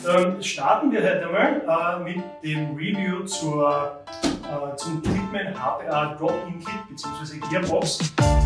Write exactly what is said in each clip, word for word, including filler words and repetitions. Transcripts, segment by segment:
dann starten wir heute einmal äh, mit dem Review zur, äh, zum Tipman H P A Drop-In Kit bzw. Gearbox.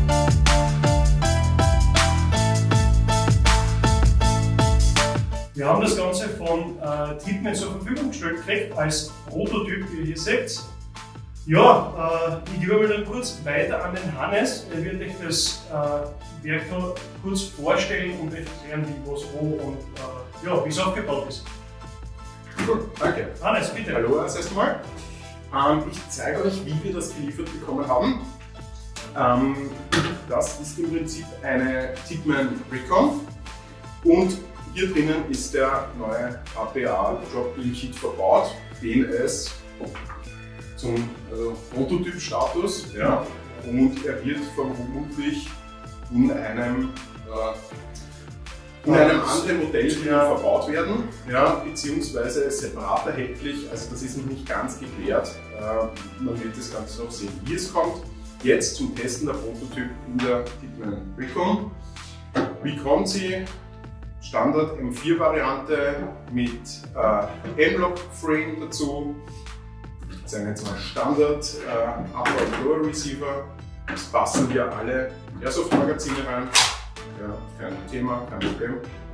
Wir haben das Ganze von äh, Tipman zur Verfügung gestellt gekriegt als Prototyp, wie ihr hier seht. Ja, äh, ich gebe mal dann kurz weiter an den Hannes. Er wird euch das äh, Werk noch kurz vorstellen und erklären, wie, was, wo und äh, ja, wie es aufgebaut ist. Cool, danke. Hannes, bitte. Hallo das erste Mal. Ähm, ich zeige euch, wie wir das geliefert bekommen haben. Ähm, das ist im Prinzip eine Tipman Recon und hier drinnen ist der neue H P A Drop-In Kit verbaut, den es zum also Prototyp-Status, ja, und er wird vermutlich in einem, äh, in einem anderen Modell ja. verbaut werden, ja, beziehungsweise separat erhältlich, also das ist noch nicht ganz geklärt, äh, man wird das Ganze noch sehen, wie es kommt. Jetzt zum Testen der Prototyp in der Tipman Recon. Wie kommt sie? Standard M vier Variante mit äh, M-Lock-Frame dazu. Das ist ein jetzt mal Standard äh, Upper und Lower Receiver. Es passen hier alle Airsoft-Magazine rein. Ja, kein Thema, kein Problem.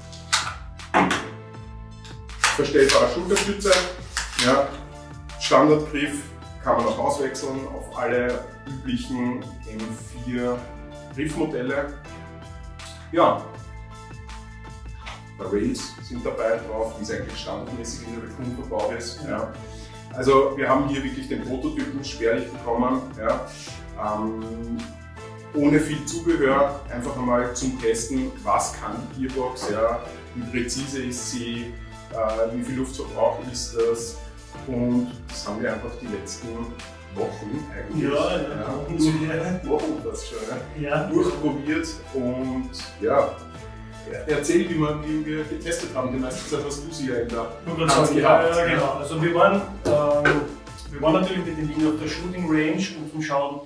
Verstellbare Schulterstütze. Ja, Standardgriff kann man auch auswechseln auf alle üblichen M vier Griffmodelle. Ja, Rails sind dabei drauf, die es eigentlich standardmäßig in der Recon verbaut ist. Ja. Also wir haben hier wirklich den Prototypen spärlich bekommen, ja. ähm, ohne viel Zubehör, einfach einmal zum Testen, was kann die Gearbox, ja, wie präzise ist sie, äh, wie viel Luftverbrauch ist das, und das haben wir einfach die letzten Wochen eigentlich, ja, ja, ja, Wochen das schon, ja, durchprobiert und ja, erzähl, wie, man, wie wir getestet haben. Die meiste Zeit hast du sie ja in der Hand gehabt. Ja, genau. Also wir waren, ähm, wir waren natürlich mit den Dingen auf der Shooting Range und zum Schauen,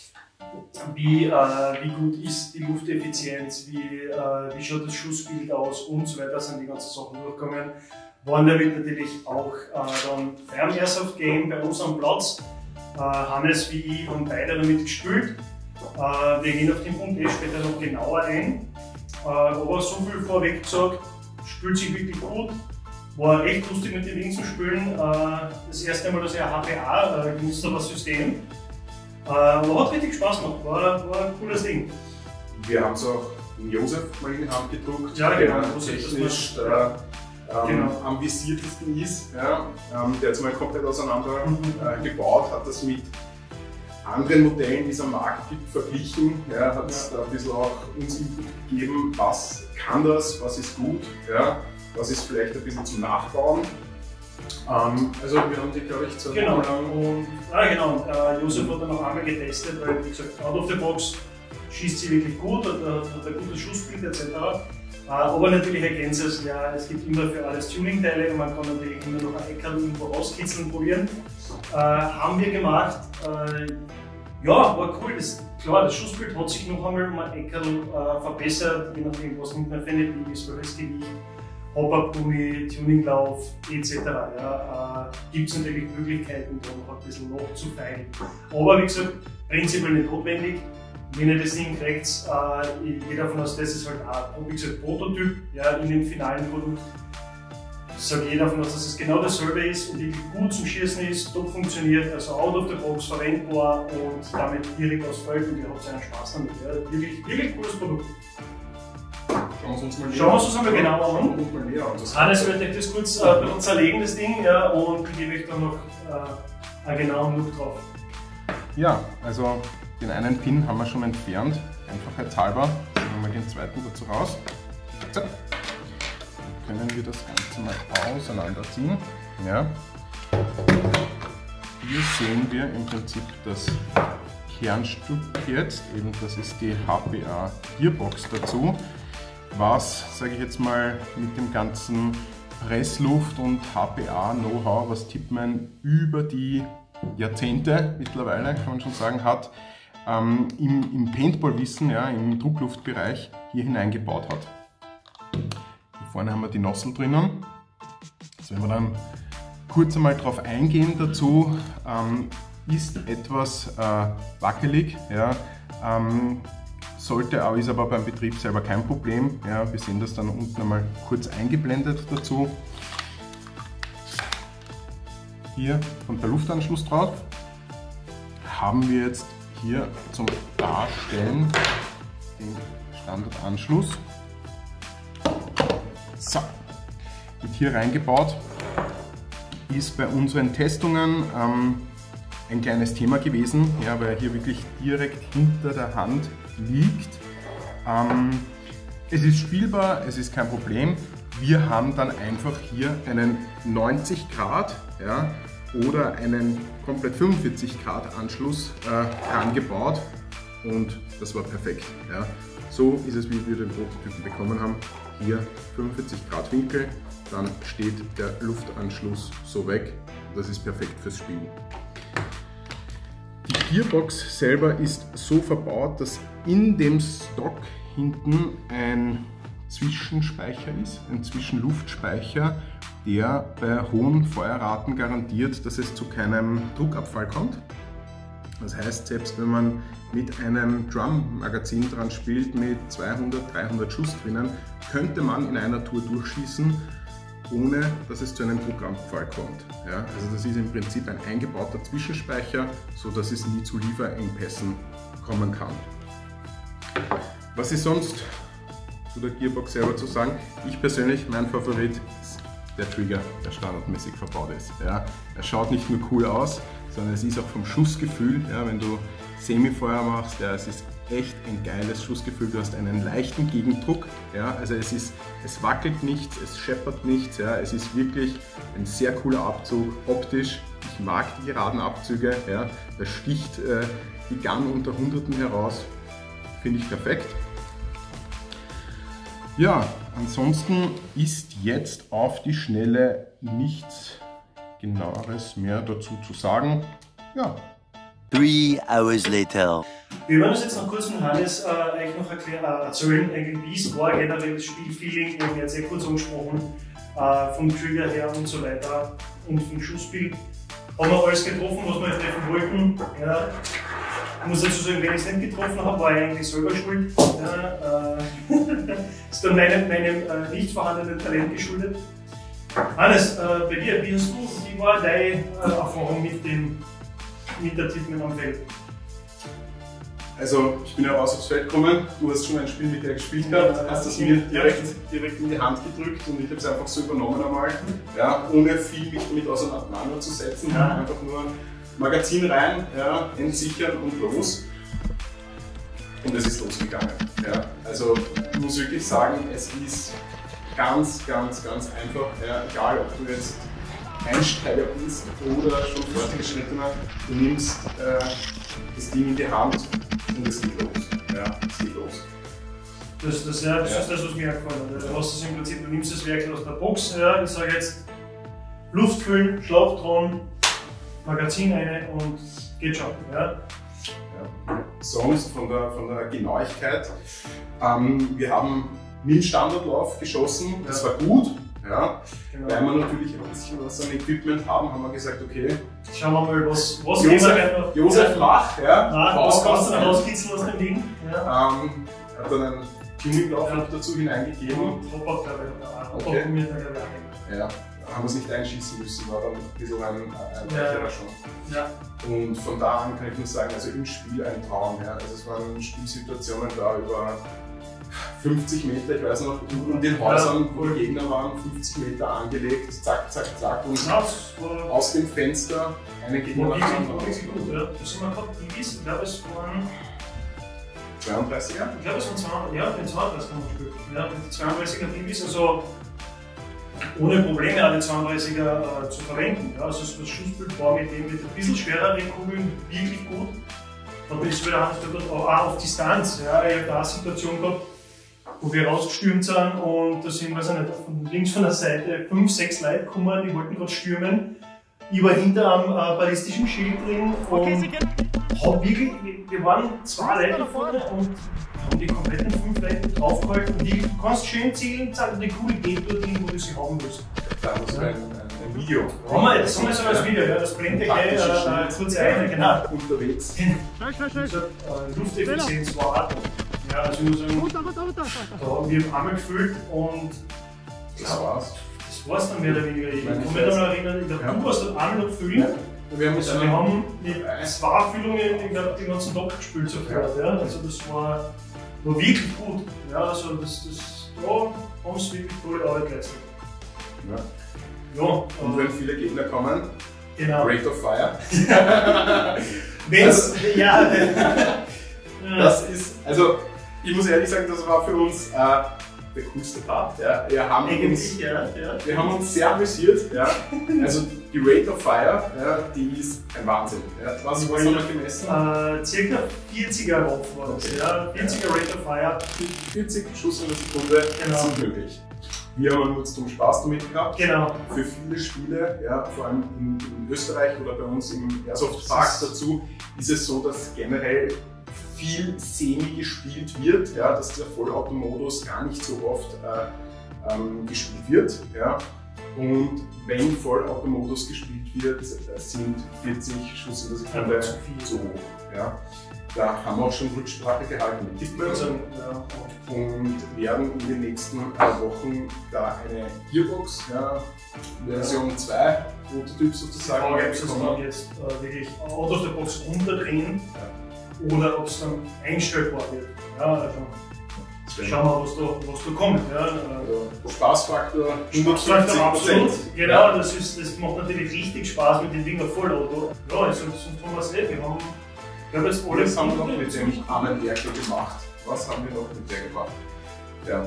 wie, äh, wie gut ist die Lufteffizienz, wie, äh, wie schaut das Schussbild aus und so weiter, sind die ganzen Sachen durchgekommen. Waren damit natürlich auch äh, dann beim Airsoft Game bei uns am Platz. Äh, Hannes wie ich haben beide damit gespielt. Äh, wir gehen auf den Punkt eh später noch genauer ein. Uh, aber so viel vorweg gesagt, spielt sich wirklich gut. War echt lustig mit den Dingen zu spielen. Uh, das erste Mal, dass ich ein H P A uh, genutzt habe, das System. Uh, aber hat richtig Spaß gemacht, war, war ein cooles Ding. Wir haben es auch in Josef mal in die Hand gedruckt, ja, genau, der technisch der ähm, genau. am visiertesten ist. Ja, ähm, der hat es mal komplett auseinander mhm. äh, gebaut, hat das mit anderen Modellen, die es am Markt gibt, verglichen, ja, hat ja. da ein bisschen auch uns Input gegeben, was kann das, was ist gut, ja, was ist vielleicht ein bisschen zum Nachbauen. Ähm, also wir haben die, glaube ich, zwei genau. Wochen lang und ah, genau, äh, Josef hat dann noch einmal getestet, weil, wie gesagt, out of the box schießt sie wirklich gut, hat, hat ein gutes Schussbild et cetera. Äh, aber natürlich ergänzt es, ja, es gibt immer für alles Tuning-Teile und man kann natürlich immer noch ein Eckerl irgendwo rauskitzeln und probieren. Äh, haben wir gemacht. Äh, Ja, war cool. Das, klar, das Schussbild hat sich noch einmal um ein Eckerl äh, verbessert, je nachdem, was nimmt man für eine Linie ist, welches Gewicht, Hop-Up-Gummi, Tuninglauf et cetera. Ja, äh, gibt es natürlich Möglichkeiten, da noch ein bisschen nachzufeilen. Aber wie gesagt, prinzipiell nicht notwendig. Wenn ihr das Ding kriegt, äh, ich gehe davon aus, das ist halt auch, wie gesagt, Prototyp, ja, in dem finalen Produkt. Ich sage jeder davon aus, dass es genau dasselbe ist und wirklich gut zum Schießen ist, top funktioniert, also out of the box verwendbar und damit direkt aus Feld und ihr habt einen Spaß damit. Ja. Wirklich, wirklich cooles Produkt. Schauen wir uns mal Schauen wir uns das einmal genauer an. Schauen wir uns mal näher an. Hannes wird euch das kurz äh, bei uns zerlegen, das Ding, ja, und ich gebe euch dann noch äh, einen genauen Look drauf. Ja, also den einen Pin haben wir schon entfernt, einfachheitshalber. Nehmen wir den zweiten dazu raus. So. Können wir das Ganze mal auseinanderziehen. Ja. Hier sehen wir im Prinzip das Kernstück jetzt, eben das ist die H P A Gearbox dazu, was, sage ich jetzt mal, mit dem ganzen Pressluft und H P A Know-how, was Tipman über die Jahrzehnte mittlerweile, kann man schon sagen, hat, ähm, im, im Paintball-Wissen, ja, im Druckluftbereich hier hineingebaut hat. Hier vorne haben wir die Nozzle drinnen. Also wenn wir dann kurz einmal darauf eingehen dazu, ähm, ist etwas äh, wackelig, ja, ähm, sollte auch, ist aber beim Betrieb selber kein Problem. Ja, wir sehen das dann unten einmal kurz eingeblendet dazu. Hier kommt der Luftanschluss drauf. Haben wir jetzt hier zum Darstellen den Standardanschluss. So, wird hier reingebaut. Ist bei unseren Testungen ähm, ein kleines Thema gewesen, ja, weil er hier wirklich direkt hinter der Hand liegt. Ähm, es ist spielbar, es ist kein Problem. Wir haben dann einfach hier einen neunzig Grad, ja, oder einen komplett fünfundvierzig Grad Anschluss äh, angebaut und das war perfekt. Ja. So ist es, wie wir den Prototypen bekommen haben. Hier fünfundvierzig Grad Winkel, dann steht der Luftanschluss so weg. Das ist perfekt fürs Spielen. Die Gearbox selber ist so verbaut, dass in dem Stock hinten ein Zwischenspeicher ist, ein Zwischenluftspeicher, der bei hohen Feuerraten garantiert, dass es zu keinem Druckabfall kommt. Das heißt, selbst wenn man mit einem Drum-Magazin dran spielt mit zweihundert, dreihundert Schuss drinnen, könnte man in einer Tour durchschießen, ohne dass es zu einem Druckabfall kommt. Ja, also das ist im Prinzip ein eingebauter Zwischenspeicher, sodass es nie zu Lieferengpässen kommen kann. Was ist sonst zu der Gearbox selber zu sagen? Ich persönlich, mein Favorit ist der Trigger, der standardmäßig verbaut ist. Ja, er schaut nicht nur cool aus, sondern es ist auch vom Schussgefühl, ja, wenn du Semifeuer machst, ja, es ist echt ein geiles Schussgefühl, du hast einen leichten Gegendruck, ja, also es, ist, es wackelt nichts, es scheppert nichts, ja, es ist wirklich ein sehr cooler Abzug, optisch, ich mag die geraden Abzüge, ja, da sticht äh, die Gun unter Hunderten heraus, finde ich perfekt. Ja, ansonsten ist jetzt auf die Schnelle nichts Genaueres mehr dazu zu sagen. Ja. Three hours later. Wir werden uns jetzt noch kurz mit Hannes äh, eigentlich noch erklären, äh, erzählen, eigentlich, wie es war, generell das Spielfeeling, er hat sehr kurz angesprochen, äh, vom Trigger her und so weiter und vom Schussbild. Haben wir alles getroffen, was wir treffen wollten. Ja. Ich muss dazu sagen, wenn ich es nicht getroffen habe, war ich eigentlich selber schuld. Ja, äh, ist dann meinem, meinem äh, nicht vorhandenen Talent geschuldet. Hannes, äh, bei dir, wie hast du, wie war deine äh, Erfahrung mit, dem, mit der Tipman am Feld? Also, ich bin ja raus aufs Feld gekommen, du hast schon ein Spiel mit der gespielt gehabt, ja, hast es mir direkt, direkt in die Hand gedrückt und ich habe es einfach so übernommen einmal, ja, ohne viel mich damit auseinanderzusetzen, ja. Einfach nur Magazin rein, ja, entsichern und los. Und es ist losgegangen. Ja. Also ich muss wirklich sagen, es ist ganz, ganz, ganz einfach, ja, egal ob du jetzt Einsteiger bist oder schon fortgeschrittener, du nimmst äh, das Ding in die Hand und es geht los. Ja, es geht los. Das, das, ja, das ja. ist das, was mir gefallen hat. Du hast es im Prinzip, du nimmst das Werkzeug aus der Box, ja, ich sage jetzt Luft füllen, Schlauch dran, Magazin rein und geht schon. Ja. Ja. Sonst von der, von der Genauigkeit, ähm, wir haben mit dem Standardlauf geschossen, das war gut, ja. Genau. Weil wir natürlich ein bisschen was an Equipment haben, haben wir gesagt, okay, schauen wir mal, was, was Josef, wir Josef Lach, ja, Nein, was kannst du dann rauskitzeln aus dem Ding? Ja. Ähm, hat dann einen Tuninglauf ja. dazu hineingegeben. Und Hopper, glaube ich, okay. okay. Ja. Haben wir es nicht einschießen müssen, war dann ein bisschen ein, ein ja. schon. Ja. Und von da an kann ich nur sagen, also im Spiel ein Traum. Ja. Also es waren Spielsituationen da über fünfzig Meter, ich weiß noch, in den Häusern, ja, wo die Gegner waren, fünfzig Meter angelegt, zack, zack, zack und ja, aus dem Fenster eine Gegner nach dem anderen. Das sind wir gehabt, die wissen, ich glaube es waren zweiunddreißiger? Ich glaube es waren zweiunddreißig, ja, den zweiunddreißiger haben wir gespielt. Ja, die zweiunddreißiger Divis, also ohne Probleme alle zweiunddreißiger äh, zu verwenden. Ja, also das Schussbild war mit dem mit ein bisschen schwereren Kugeln wirklich gut. Und das wieder auch auf Distanz. Ja, ich habe da eine Situation gehabt, wo wir rausgestürmt sind und da sind, weiß ich nicht, von links von der Seite fünf, sechs Leute gekommen, die wollten gerade stürmen. Ich war hinter einem äh, ballistischen Schild drin und hab wirklich, wir waren zwei Leute vorne und haben die kompletten fünf Leute draufgehalten. Und die, du kannst schön zielen, sagen, die Kugel geht dorthin, wo du sie haben willst. Da muss ja. ein, Video. Haben wir, das haben wir so als Video, ja, das blende ich gleich äh, kurz ein, genau. Unterwegs. Also, äh, Lufteffizienz war auch. Ja, also ich muss sagen, da, wir haben einmal gefüllt und Das war's. das war's dann mehr oder weniger. Ich Meine kann ich mich weiß. daran erinnern, ich glaube, Ja. du warst dann einmal noch füllen. Wir haben uns Also wir haben mit zwei Füllungen, ich glaube, den ganzen Tag gespielt sofort. Ja. Also das war, war wirklich gut. Ja, also das, das, da haben sie wirklich tolle Arbeit geleistet. Ja. Ja, Und äh, wenn viele Gegner kommen, genau. Rate of Fire. Wenn's, ja, Das ist, also ich muss ehrlich sagen, das war für uns äh, der coolste Part. Ja. Wir, haben uns, eigentlich, ja, ja. wir haben uns sehr amüsiert. Ja. Also die Rate of Fire, ja, die ist ein Wahnsinn. Ja. Was, was haben wir gemessen? Äh, circa vierziger Watt war das, Okay. ja. vierziger Rate of Fire. vierzig Schuss in der Sekunde Genau. sind möglich. Wir haben uns zum Spaß damit gehabt. Genau. Für viele Spiele, ja, vor allem in, in Österreich oder bei uns im Airsoft Park dazu, ist es so, dass generell viel semi gespielt wird, ja, dass der Vollautomodus gar nicht so oft äh, ähm, gespielt wird. Ja. Und wenn Vollautomodus gespielt wird, sind vierzig Schuss in der Sekunde Ja, zu viel. zu hoch. Ja. Da haben wir auch schon Rücksprache gehalten mit Tippmann Also, ja. und werden in den nächsten äh, Wochen da eine Gearbox, ja, Version zwei, Prototyp sozusagen, Frage, ob sie es dann bekommen. jetzt äh, wirklich out of the box runterdrehen oder ob es dann einstellbar wird. Ja, also schauen wir, was da, was da kommt. Ja. Also Spaßfaktor Spaßfaktor absolut. Prozent. Genau, das, ist, das macht natürlich richtig Spaß mit den Dingen Vollauto. Ja, also sonst tun wir es nicht. Wir haben, ich glaube, jetzt alle Was haben wir noch mit Punkte- dem armen Werkel gemacht? Was haben wir noch mit der gemacht? Ja.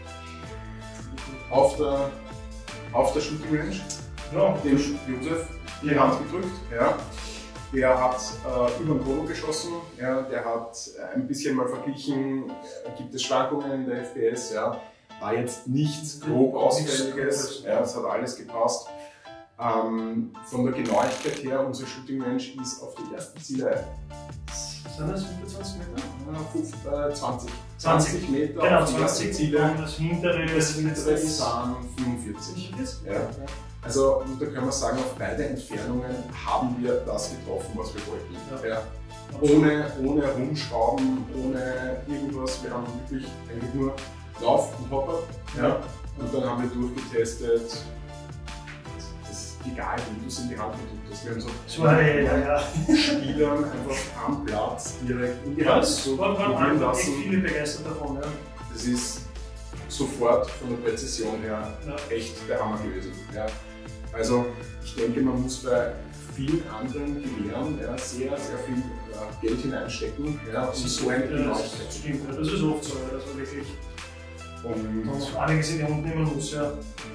Auf der, auf der Shooting Range, Ja, dem Josef die Ja. Hand gedrückt. Ja. Der hat äh, über den Chrono geschossen, ja. Der hat äh, ein bisschen mal verglichen, äh, gibt es Schwankungen in der F P S, ja. War jetzt nichts grob Ausfälliges, ja, es hat alles gepasst. Ähm, von der Genauigkeit her, unsere Shooting Range ist auf die ersten Ziele sind das fünfundzwanzig Meter? äh, fünf, äh, zwanzig. zwanzig. zwanzig Meter Genau, auf die ersten zwanzig Ziele. und das hintere, Das hintere ist ist dann fünfundvierzig. Ja. Ja. Also da können wir sagen, auf beide Entfernungen haben wir das getroffen, was wir wollten. Ja. Ja. Ohne, ohne Rumschrauben, ohne irgendwas. Wir haben wirklich eigentlich nur Lauf und Hopper. Ja. Und dann haben wir durchgetestet, das ist egal, wie du es in die Hand gedrückt hast. Wir haben so So, ja, ja, ja. Spielern einfach am Platz direkt in die Ja, Hand es so waren, waren probieren einfach echt lassen. viele begeistert davon. Ja. Das ist sofort von der Präzision her Ja. echt der Hammer gewesen. Ja. Also ich denke, man muss bei vielen anderen Gewehren ja, sehr, sehr viel äh, Geld hineinstecken, ja, um so eine Ja, Genauigkeit das zu stimmt, ja, das ist oft so, ja, dass man wirklich Und noch einiges in die Hand nehmen muss. Ja.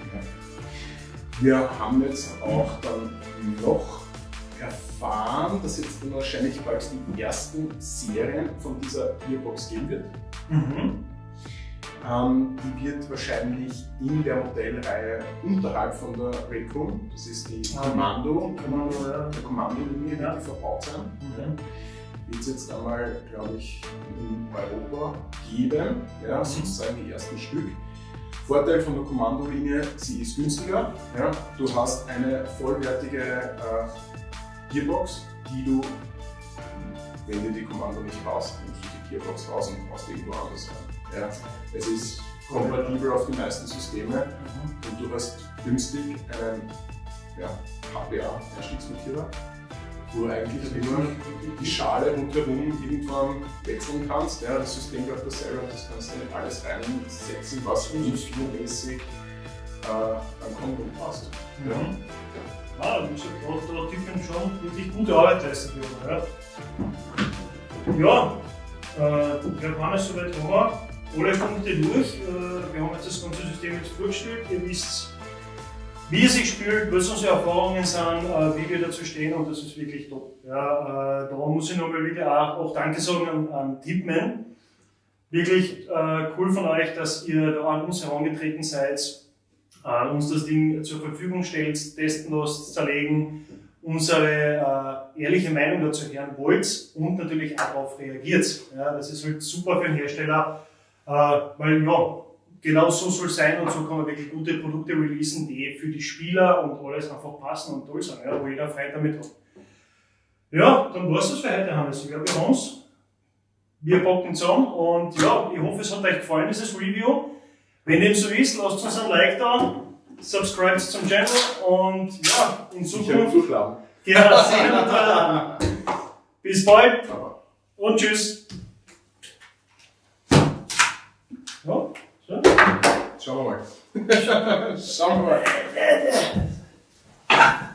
wir haben jetzt auch dann noch erfahren, dass jetzt dann wahrscheinlich bald die ersten Serien von dieser Gearbox geben wird. Mhm. Ähm, die wird wahrscheinlich in der Modellreihe unterhalb von der Raycon, das ist die Ah, Kommando, Kommando, ja. der Kommandolinie, Ja. wird die verbaut sein. Mhm. Wird es jetzt einmal, glaube ich, in Europa geben, ja, Mhm. sozusagen die ersten Stück. Vorteil von der Kommandolinie, sie ist günstiger. Ja. Du hast eine vollwertige äh, Gearbox, die du, wenn dir die Kommando nicht passt, nimmst du die Gearbox raus und brauchst die irgendwo anders rein. Ja. Es ist kompatibel auf die meisten Systeme und du hast günstig einen ja, H P A-Einstiegsmarkierer, wo du eigentlich immer die Schale rundherum irgendwann wechseln kannst. Ja, das System bleibt dasselbe und das kannst du nicht alles reinsetzen, was fußmäßig äh, am Konto passt. Ja. Mhm. Ah, da, da tippen schon wirklich gute Arbeit leistet wird. Ja, ja äh, wir haben alles soweit haben. Alle Punkte durch. Äh, wir haben jetzt das ganze System jetzt vorgestellt. Ihr wisst, wie es sich spielt, was unsere Erfahrungen sind, äh, wie wir dazu stehen und das ist wirklich top. Ja, äh, da muss ich nochmal wirklich auch, auch Danke sagen an, an Tippmann. Wirklich äh, cool von euch, dass ihr da an uns herangetreten seid, äh, uns das Ding zur Verfügung stellt, testen lasst, zerlegen, unsere äh, ehrliche Meinung dazu hören wollt und natürlich auch darauf reagiert. Ja, das ist halt super für den Hersteller, äh, weil ja, genau so soll es sein und so kann man wirklich gute Produkte releasen, die für die Spieler und alles einfach passen und toll sind, ja, wo jeder Freude damit hat. Ja, dann war es das für heute, Hannes. Ich glaube, wir haben es. Wir packen zusammen und ja, ich hoffe, es hat euch gefallen, dieses Review. Wenn dem so ist, lasst uns ein Like da, subscribt zum Channel und ja, in Zukunft. Zuschlagen. Genau, sehen wir. Bis bald und tschüss. Ja, so. Schauen wir mal. Schauen wir mal.